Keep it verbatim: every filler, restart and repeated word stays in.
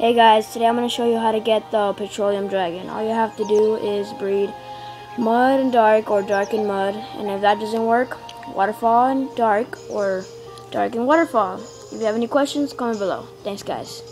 Hey guys, today I'm going to show you how to get the petroleum dragon. All you have to do is breed mud and dark or dark and mud, and if that doesn't work, waterfall and dark or dark and waterfall. If you have any questions, comment below. Thanks guys.